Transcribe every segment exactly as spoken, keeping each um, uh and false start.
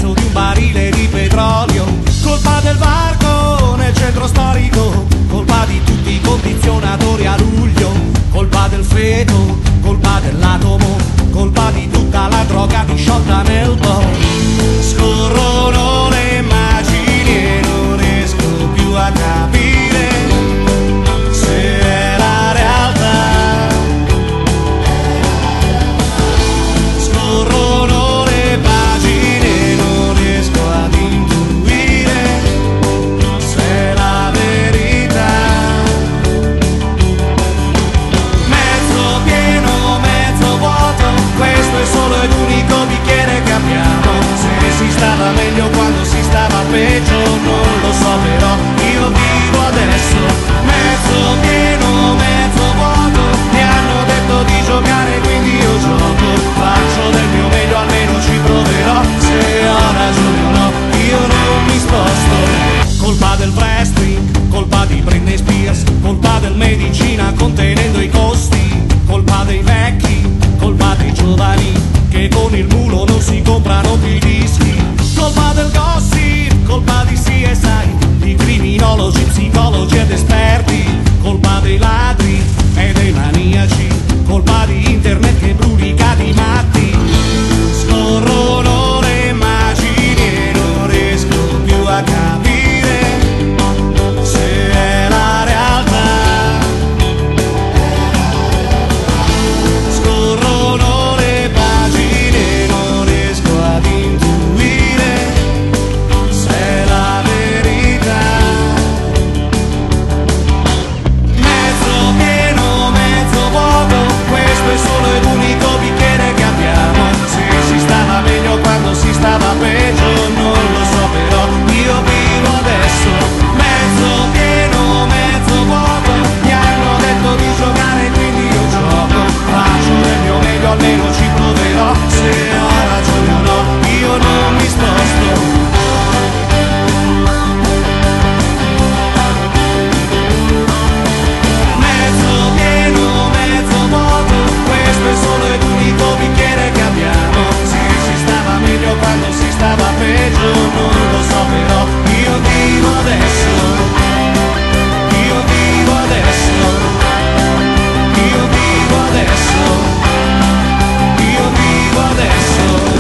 prezzo di un barile di petrolio, colpa del varco nel centro storico, colpa di tutti i condizionatori a luglio, colpa del feto, colpa dell'atomo, colpa di tutta la droga disciolta nel po'. Scorrono le immagini e non riesco più a capire se è la realtà. Scorrono le pagine e non riesco ad intuire se è la verità. Mezzo pieno, mezzo vuoto, questo è solo ed unico bicchiere che abbiamo. Se si stava meglio quando si stava peggio, non lo so, però io vivo adesso. Mezzo pieno, mezzo vuoto, mi hanno detto di giocare quindi io gioco. Faccio del mio meglio, almeno ci proverò. Se ho ragione o no, io non mi sposto. Colpa del wrestling, colpa di Britney Spears, colpa del medicina contenendo i costi, colpa dei vecchi, colpa dei giovani che con il mulo non si comprano più i dischi, colpa del gossip, colpa di C S I, di criminologi, psicologi ed esperti, colpa dei ladri e dei maniaci, colpa di internet che brulica di matti. Scorrono le immagini e non riesco più a capire se è la realtà. Scorrono le pagine e non riesco ad intuire se è la verità. Mezzo pieno, mezzo vuoto, questo è solo ed unico bicchiere che abbiamo. Se si stava meglio quando si stava peggio, non lo so, però io vivo adesso. Mezzo pieno, mezzo vuoto, mi hanno detto di giocare quindi io gioco. Faccio del mio meglio, almeno ci proverò. Se ho ragione o no, io non mi sposto. Mezzo pieno, mezzo vuoto, questo è solo ed unico bicchiere che abbiamo. Se si stava meglio quando si stava peggio, non lo so, però io vivo adesso. Io vivo adesso. Io vivo adesso. Io vivo adesso.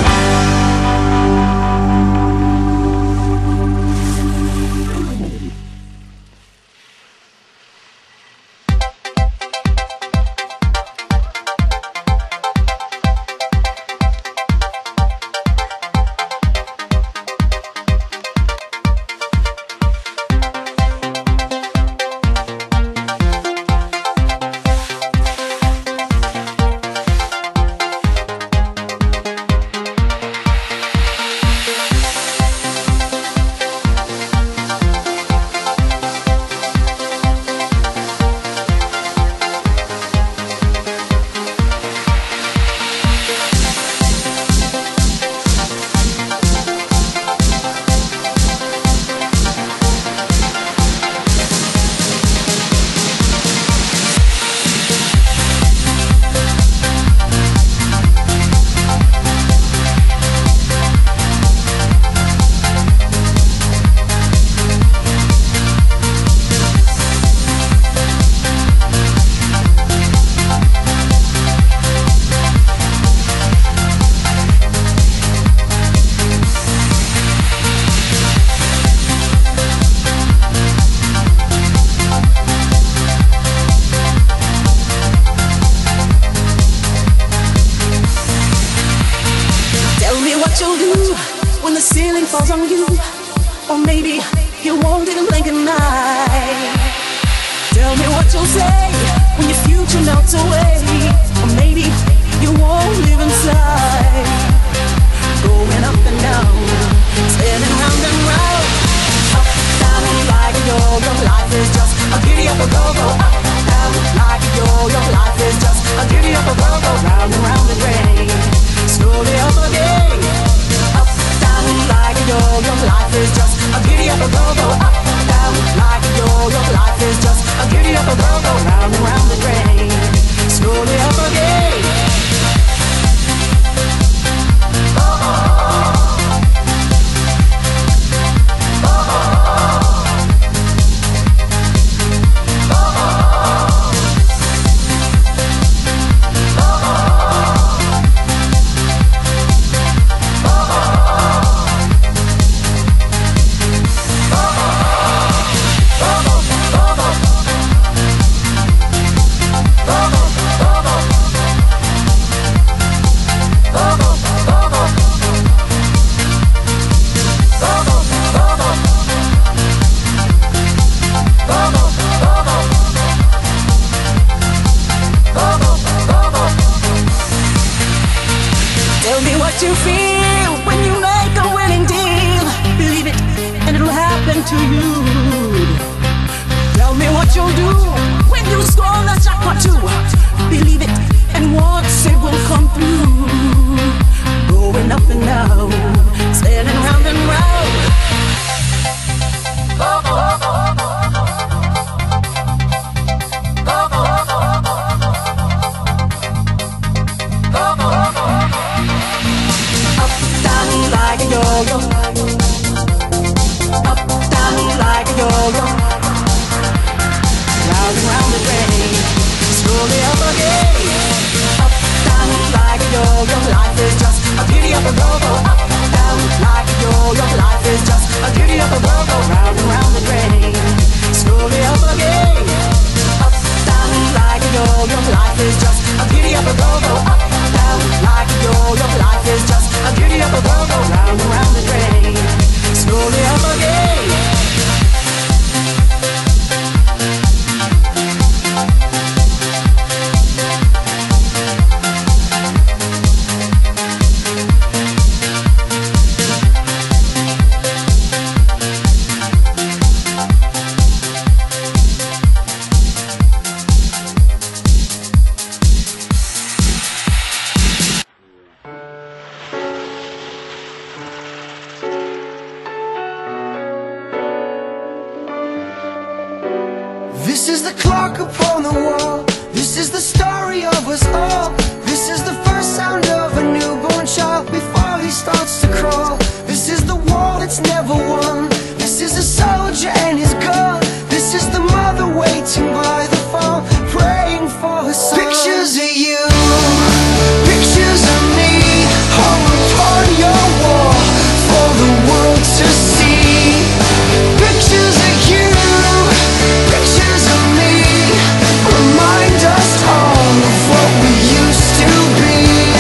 Falls on you, or maybe you won't even blink an eye. Tell me what you'll say when your future melts away, or maybe you won't live inside. Going up and down, spinning round and round, up, down like a yo-yo. Life is just a giddy up a go-go. Up, down like a yo-yo. Life is just a giddy up a go-go. Round and round and rain, slowly up again. Up, down like a yo-yo. Life is just a giddy up a go-go. Up, down like a yo-yo. Life is just a giddy up a go-go. Round and round and rain, slowly up again. what you feel when you make a winning deal. Believe it, and it'll happen to you. Tell me what you'll do when you score the jackpot too. Believe it, and once it will come through. Going up and down, sailing round and round. Up, down like a yo-yo. Up, down like a yo-yo. Round and round the drain, slowly up again. Up, down like a yo-yo. Life is just a giddy up a go-go. Up, down like a yo-yo. Life is just a giddy up a go-go. Round and round the drain, slowly up again. Up, down like a yo-yo. Life is just a giddy up a go-go. Up, down like a yo-yo. Life is just a giddy up a go-go. Round and round the drain, slowly up again. This is the clock upon the wall. This is the story of us all. This is the first sound of a newborn child before he starts to crawl. This is the war that's never won. This is a soldier and his gun. This is the mother waiting by the farm, praying for her son. Pictures of you, pictures of me, hung upon your wall for the world to see. Pictures of you, pictures of me, remind us all of what we used to be.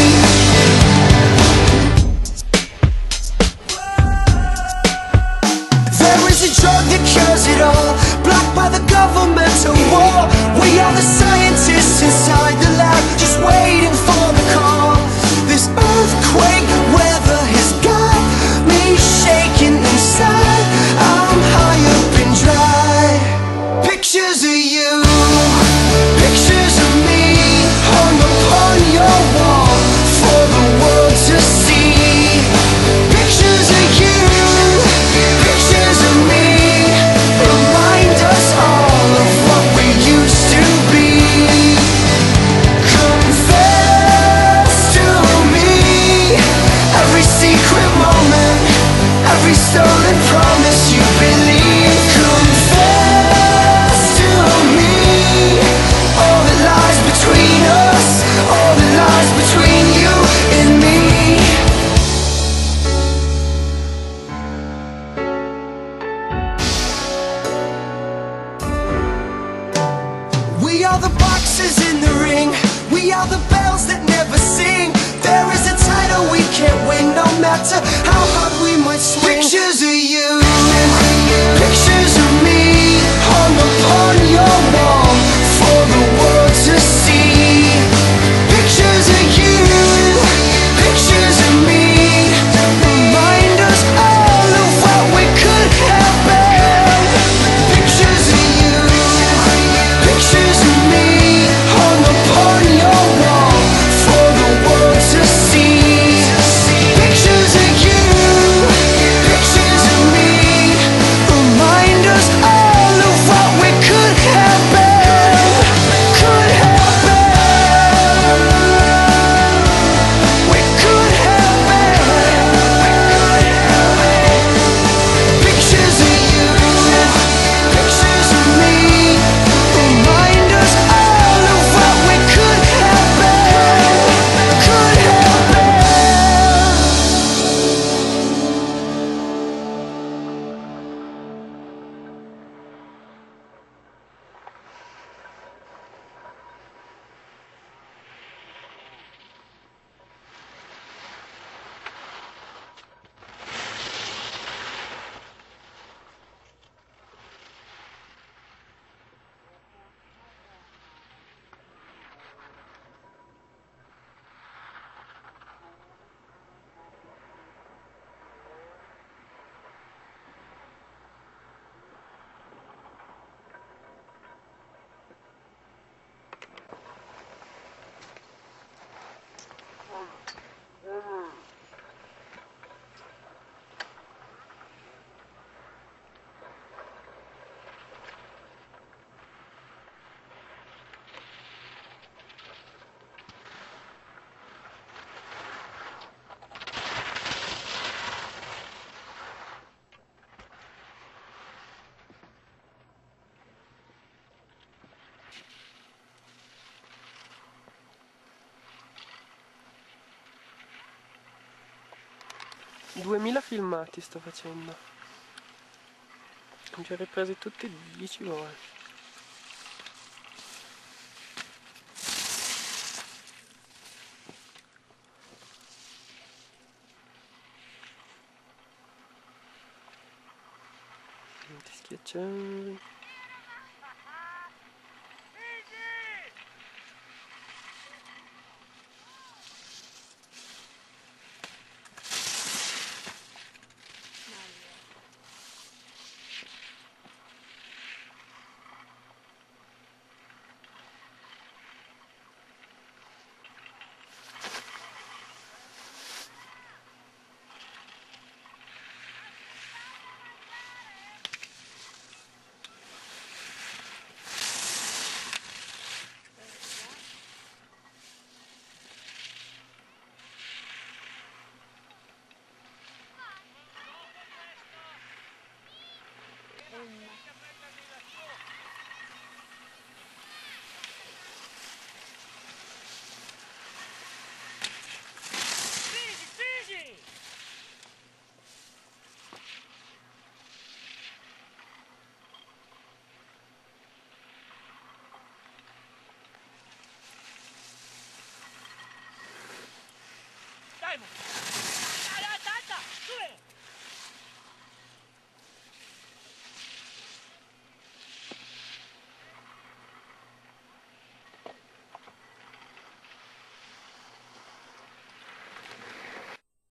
There is a drug that cures it all, blocked by the governmental war. We are the scientists inside the lab, just waiting for the call. This earthquake weather has got me shaking inside. I'm high up and dry. Pictures of you, pictures of me, hung upon your wall for the world to see. Pictures of you, pictures of me, remind us all of what we used to be. Confess to me every secret moment, every stolen promise you believe. Confess to me all that lies between us, all that lies between you and me. We are the boxes in the ring. We are the bells that never sing. There is a title we can't win, no matter how hard we might swing. Pictures of you, duemila filmati sto facendo. Li ho ripresi tutti dieci volte. Ti schiacciamo. Dai,